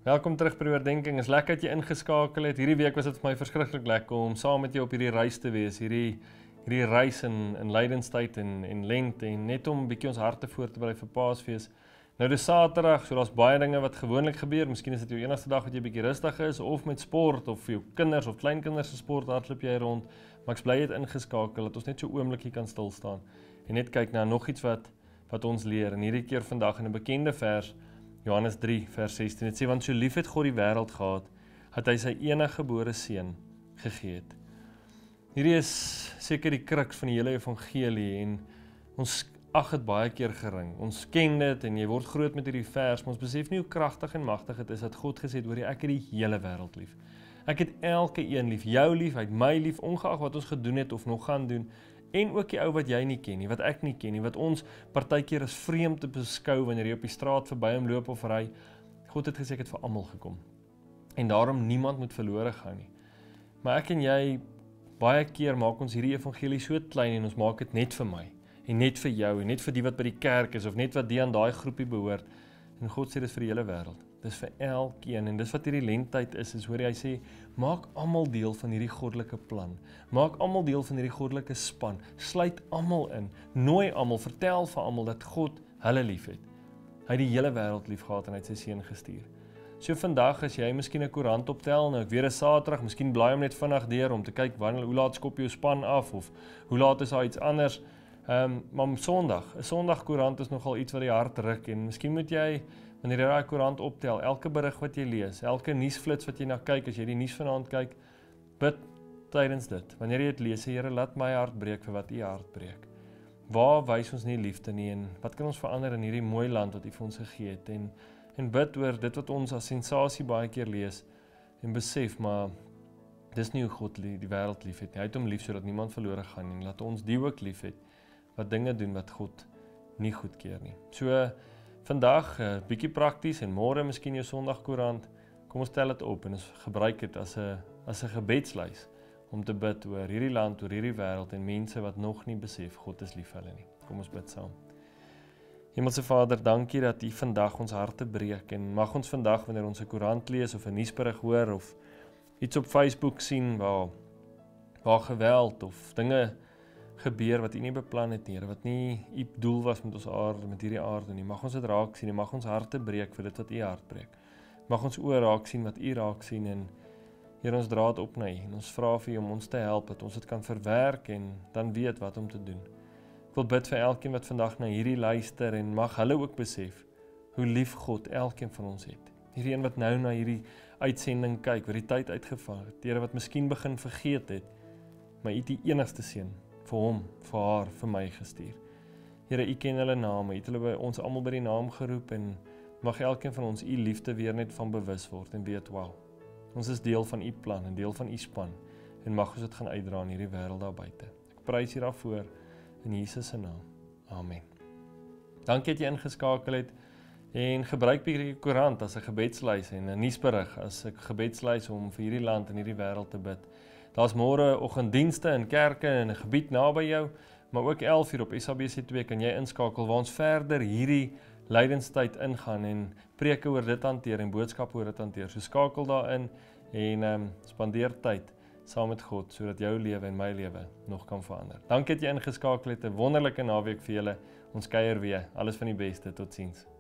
Welkom terug by die oordeenking. Is lekker dat jy ingeskakel het. Hierdie week was dit vir my verskriklik lekker om saam met jou op hierdie reis te wees. Hierdie reis in lydenstyd en lente en net om 'n bietjie ons harte voor te berei vir Paasfees. Nou dis Saterdag, so daar's baie dinge wat gewoonlik gebeur. Miskien is dit jou enigste dag wat jy bietjie rustig is of met sport of vir jou kinders of kleinkinders se sport hardloop jy rond. Maar ek bly jy het ingeskakel dat ons net so oomblikie kan stil staan en net kyk na nog iets wat ons leer. En hierdie keer vandag in 'n bekende vers, Johannes 3 vers 16. Dit sê, want so lief het God die wêreld gehad, dat hy sy enige gebore seun gegee het. Hierdie is seker die kruks van die hele evangelie en ons ag dit baie keer gering. Ons ken dit en jy word groot met hierdie vers, maar ons besef nie hoe kragtig en magtig dit is dat God gesê het, hoor jy, ek het die hele wêreld lief. Ek het elke een lief, jou lief, hy het my lief, ongeag wat ons gedoen het of nog gaan doen, en ook die ou wat jy nie ken nie, wat ek nie ken nie, wat ons partykeer as vreemd te beskou wanneer jy op die straat verby hom loop of ry. God het gesê ek het vir almal gekom. En daarom niemand moet verlore gaan nie. Maar ek en jy, baie keer maak ons hierdie evangelie so klein en ons maak dit net vir my en net vir jou en net vir die wat by die kerk is of net wat die aan daai groepie behoort. En God sê dis vir die hele wêreld. Dis vir elkeen en dis wat hierdie lenttyd is hoor hy sê, maak almal deel van hierdie goddelike plan. Maak almal deel van hierdie goddelike span. Sluit almal in. Nooi almal, vertel vir almal dat God hulle liefhet. Hy het die hele wêreld lief gehad en hy het sy seun gestuur. So vandag as jy miskien 'n koerant optel, nou ek weer 'n Saterdag, miskien blaai hom net vinnig deur om te kyk wanneer hoe laat skop jou span af of hoe laat is daar iets anders. Maar om Sondag, 'n Sondagkoerant is nogal iets wat die hart ruk en miskien moet jy wanneer jy daai koerant optel, elke berig wat jy lees, elke nuusflits wat jy na kyk, as jy die nuus vanaand kyk, bid tydens dit. Wanneer jy dit lees, Here, laat my hart breek vir wat U hart breek. Waar wys ons nie liefde nie en wat kan ons verander in hierdie mooi land wat U vir ons gegee het en bid oor dit wat ons as sensasie baie keer lees en besef, maar dis nie hoe God die wêreld liefhet nie. Hy het hom lief sodat niemand verlore gaan nie. Laat ons die ook liefhet wat dinge doen wat God nie goedkeur nie. So vandag bietjie prakties en môre miskien jou Sondagkoerant. Kom ons stel dit op en ons gebruik dit as 'n gebedslys om te bid oor hierdie land, oor hierdie wêreld en mense wat nog nie besef God is lief vir hulle nie. Kom ons bid saam. Hemelse Vader, dankie dat U vandag ons harte breek en mag ons vandag wanneer ons 'n koerant lees of 'n nuusberig hoor of iets op Facebook sien waar geweld of dinge gebeur wat U nie beplan het nie, wat nie U doel was met ons aarde, met hierdie aarde nie. Mag ons dit raak sien en mag ons harte breek vir dit wat U hart breek. Mag ons oë raak sien wat U raak sien en Here, ons dra dit op na U en ons vra vir U om ons te help dat ons dit kan verwerk en dan weet wat om te doen. Ek wil bid vir elkeen wat vandag na hierdie luister en mag hulle ook besef hoe lief God elkeen van ons het. Hierdie een wat nou na hierdie uitsending kyk, wat die tyd uitgevaar het, Here wat miskien begin vergeet het, maar U het die enigste seun vir hom, vir haar, vir my gestuur. Here, U ken hulle name, U het hulle by ons almal by die naam geroep en mag elkeen van ons U liefde weer net van bewus word en weet, wow, ons is deel van U plan en deel van U span en mag ons dit gaan uitdra in hierdie wêreld daar buite. Ek prys U daarvoor in Jesus se naam. Amen. Dankie dat jy ingeskakel het en gebruik die koerant as 'n gebedslys en 'n nuusberig as 'n gebedslys om vir hierdie land en hierdie wêreld te bid. Daar's môre oggenddienste in kerke in 'n gebied naby jou, maar ook 11:00 op SABC2 kan jy inskakel waar ons verder hierdie lydenstyd ingaan en preke oor dit hanteer en boodskappe oor dit hanteer. So skakel daarin en spandeer tyd saam met God sodat jou lewe en my lewe nog kan verander. Dankie dat jy ingeskakel het. 'n Wonderlike naweek vir julle. Ons kuier weer. Alles van die beste. Totsiens.